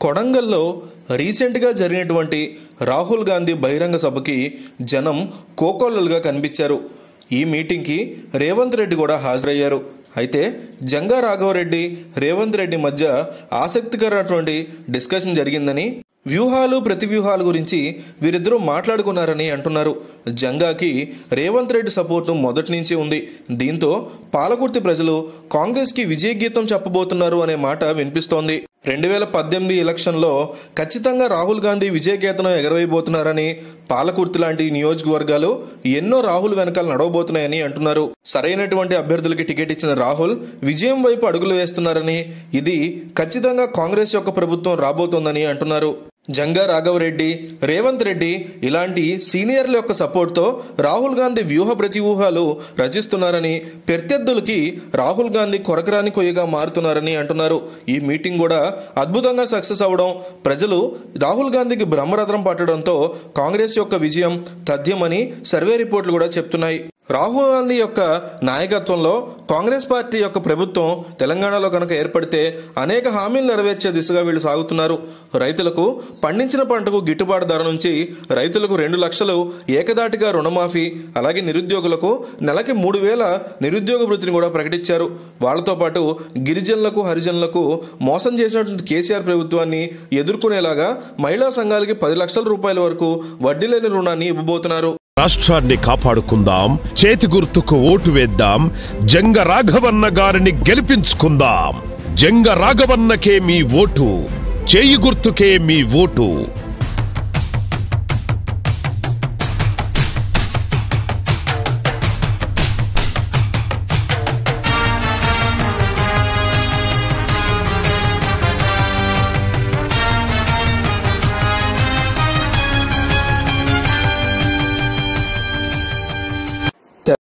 కొడంగల్లో రీసెంట్గా జరిగినటువంటి రాహుల్ గాంధీ బహిరంగ సభకి జనం కోకొల్లలుగా కనిపించారు. ఈ మీటింగ్కి రేవంత్ రెడ్డి కూడా హాజరయ్యారు. అయితే జంగా రాఘవరెడ్డి, రేవంత్ రెడ్డి మధ్య ఆసక్తికరమైనటువంటి డిస్కషన్ జరిగిందని, వ్యూహాలు ప్రతివ్యూహాల గురించి వీరిద్దరూ మాట్లాడుకున్నారని అంటున్నారు. జంగాకి రేవంత్ రెడ్డి సపోర్టు మొదటి నుంచి ఉంది. దీంతో పాలకుర్తి ప్రజలు కాంగ్రెస్కి విజయగీతం చెప్పబోతున్నారు అనే మాట వినిపిస్తోంది. 2018 ఎలక్షన్లో ఖచ్చితంగా రాహుల్ గాంధీ విజయకేతనం ఎగరవేయబోతున్నారని, పాలకుర్తి లాంటి నియోజకవర్గాలు ఎన్నో రాహుల్ వెనకాల నడవబోతున్నాయని అంటున్నారు. సరైనటువంటి అభ్యర్థులకి టికెట్ ఇచ్చిన రాహుల్ విజయం వైపు అడుగులు వేస్తున్నారని, ఇది ఖచ్చితంగా కాంగ్రెస్ యొక్క ప్రభుత్వం రాబోతోందని అంటున్నారు. జంగా రాఘవరెడ్డి, రేవంత్ రెడ్డి ఇలాంటి సీనియర్ల యొక్క సపోర్ట్తో రాహుల్ గాంధీ వ్యూహ ప్రతివ్యూహాలు రచిస్తున్నారని, ప్రత్యర్థులకి రాహుల్ గాంధీ కొరకరాని కొయ్యగా మారుతున్నారని అంటున్నారు. ఈ మీటింగ్ కూడా అద్భుతంగా సక్సెస్ అవ్వడం, ప్రజలు రాహుల్ గాంధీకి బ్రహ్మరథం పట్టడంతో కాంగ్రెస్ యొక్క విజయం తథ్యమని సర్వే రిపోర్ట్లు కూడా చెప్తున్నాయి. రాహుల్ గాంధీ యొక్క నాయకత్వంలో కాంగ్రెస్ పార్టీ యొక్క ప్రభుత్వం తెలంగాణలో కనుక ఏర్పడితే అనేక హామీలు నెరవేర్చే దిశగా వీళ్ళు సాగుతున్నారు. రైతులకు పండించిన పంటకు గిట్టుబాటు ధర నుంచి రైతులకు 2 లక్షలు ఏకదాటిగా రుణమాఫీ, అలాగే నిరుద్యోగులకు నెలకి 3,000 నిరుద్యోగ వృత్తిని కూడా ప్రకటించారు. వాళ్లతో పాటు గిరిజనులకు, హరిజనులకు మోసం చేసినటువంటి కేసీఆర్ ప్రభుత్వాన్ని ఎదుర్కొనేలాగా మహిళా సంఘాలకి 10 లక్షల రూపాయల వరకు వడ్డీ లేని రుణాన్ని ఇవ్వబోతున్నారు. రాష్ట్రాన్ని కాపాడుకుందాం, చేతి గుర్తుకు ఓటు వేద్దాం, జంగ రాఘవన్న గారిని గెలిపించుకుందాం. జంగ రాఘవన్నకే మీ ఓటు, చేయి గుర్తుకే మీ ఓటు.